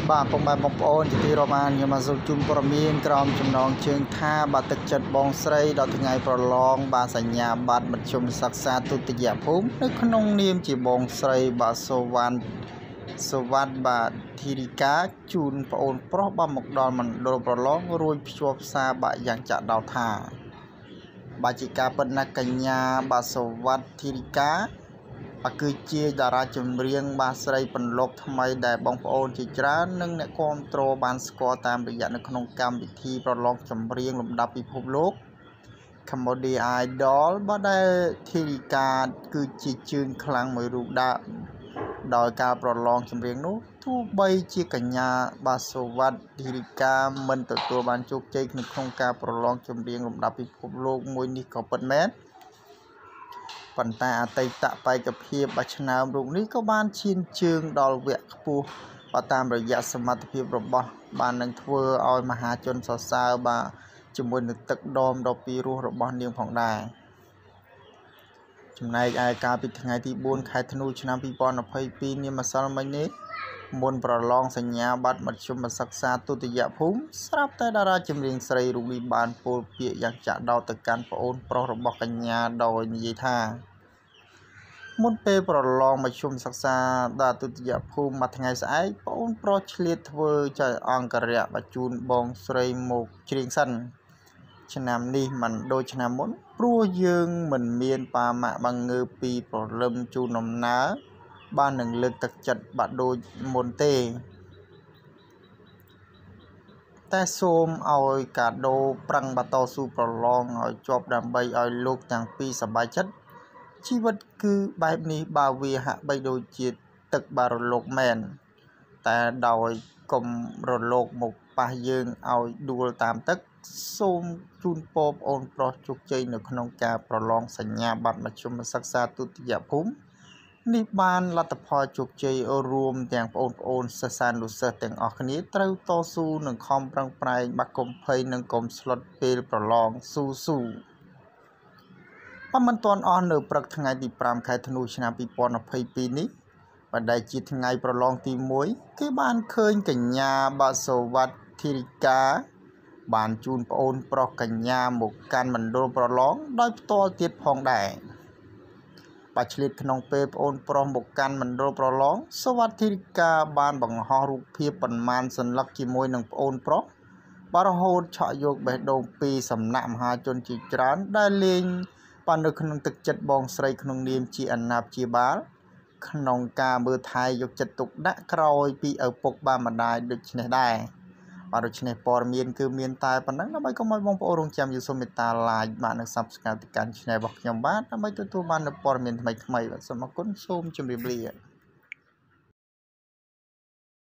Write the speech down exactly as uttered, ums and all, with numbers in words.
បាទពុកម៉ែបងប្អូនជាទីរាប់អានខ្ញុំមកសូមជូនព័ត៌មានក្រោមចំណងជើងថាបាទទឹកចិត្តបងស្រីដល់ថ្ងៃប្រឡងបាទសញ្ញាបត្រមធ្យមសិក្សាទុតិយភូមិនៅក្នុងនាមជាបងស្រីបាទសូវណ្ណសុវត្ថិបាទធីរិកាជូនប្អូនប្រុសបាទមកដល់មណ្ឌលប្រឡងរួចភ្ជាប់សារបាទយ៉ាងចាក់ដោតថាបាទជាការពិតណាស់កញ្ញាបាទសុវត្ថិធីរិកាគឺជាតារាចម្រៀងបាទស្រីពន្លកថ្មីដែលបងប្អូនជាច្រើននិងអ្នកគាំទ្របានស្គាល់តាមរយៈនៅក្នុងកម្មវិធីប្រឡងចម្រៀងលំដាប់ពិភពលោក Cambodia Idol បាទដែលធីរិកាគឺជាជើងខ្លាំងមួយរូបដាក់ដោយការប្រឡងចម្រៀងនោះទោះបីជាកញ្ញាបាទសុវត្ថិធីរិកាមិនទទួលបានជោគជ័យក្នុងការប្រឡងចម្រៀងលំដាប់ពិភពលោកមួយនេះក៏ពិតមែនប៉ុន្តែអតីតបេក្ខភាពបាឆ្នើមរូបនេះក៏បានឈានជើងដល់វគ្គខ្ពស់បាទតាមរយៈសមត្ថភាពរបស់បាននឹងធ្វើឲ្យមហាជនសរសើរបាទជាមួយនឹងទឹកដមដ៏ពីរោះរបស់នាងផងដែរចំណែកឯកាលពីថ្ងៃទីបួនខែធ្នូឆ្នាំពីរពាន់ម្ភៃពីរនាមម្សិលមិញនេះមុនប្រឡងសញ្ញាបត្រមធ្យមសិក្សាទុតិយភូមិស្រាប់តែតារាចម្រៀងស្រីរូបនេះបានពោលពាក្យយ៉ាងចាក់ដោតទៅកាន់ប្អូនប្រុសរបស់កញ្ញាដោយនិយាយថាមុនពេលប្រឡងមធ្យមសិក្សាដល់ទុតិយភូមិមួយថ្ងៃស្អែកប្អូនប្រុសឆ្លៀតធ្វើចៅអង្គរៈបញ្ជូនបងស្រីមកច្រៀងសិនឆ្នាំនេះមិនដូចឆ្នាំមុនព្រោះយើងមិនមានបាម៉ាក់បង្ងើពីព្រលឹមជូនដំណើរបាននឹងលើកទឹកចិត្តបាក់ដូចមុនទេតែសូមឲ្យកាដូប្រឹងបតស៊ូប្រឡងឲ្យជាប់ដើម្បីឲ្យលោកទាំងពីរសប្បាយចិត្តជីវិតគឺបែបនេះបើវាហាក់បីដូចជាទឹកបារលកមែនតែដោយកុំរលកមកប៉ះយើងឲ្យដួលតាមទឹកសូមជូនពរប្អូនប្រុសជោគជ័យនៅក្នុងការប្រឡងសញ្ញាបត្រមធ្យមសិក្សាទុតិយភូមិនេះបានលទ្ធផលជោគជ័យរួមទាំងប្អូនប្អូនសិស្សានុសិស្សទាំងអស់គ្នាត្រូវតស៊ូនិងខំប្រឹងប្រែងបាក់កុំភ័យនិងកុំស្លុតពេលប្រឡងស៊ូស៊ូមិនទាន់អស់នៅព្រឹកថ្ងៃទីប្រាំខែធ្នូឆ្នាំពីរពាន់ម្ភៃពីរនេះបណ្ដែលជាថ្ងៃប្រឡងទីមួយគេបានឃើញកញ្ញាបាទសុវត្ថិធីរិកាបានជូនប្អូនប្រុសកញ្ញាមកកាន់មណ្ឌលប្រឡងដោយផ្ទាល់ទៀតផងដែរបាទឆ្លៀតក្នុងពេលប្អូនប្រុសមកកាន់មណ្ឌលប្រឡងសុវត្ថិធីរិកាបានបង្ហោះរូបភាពប៉ុន្មានសន្លឹកជាមួយនឹងប្អូនប្រុសបាទរហូតឆក់យកបេះដូងពីសំណាក់មហាជនជាច្រើនដែលលេងបាននៅក្នុងទឹកចិត្តបងស្រីក្នុងនាមជាអាណាព្យាបាលក្នុងការមើលថែយកចិត្តទុកដាក់ក្រោយពីឪពុកបានម្ដាយដូចនេះដែរបាទដូច្នេះព័ត៌មានគឺមានតែប៉ុណ្ណឹងដើម្បីកុំឲ្យបងប្អូនរងចាំយល់សូមមេត្តា like បាទនិង Subscribe ទៅកាន់ Channel របស់ខ្ញុំបាទដើម្បីទទួលបាននូវព័ត៌មានថ្មីៗបាទសូមអរគុណសូមជម្រាបលា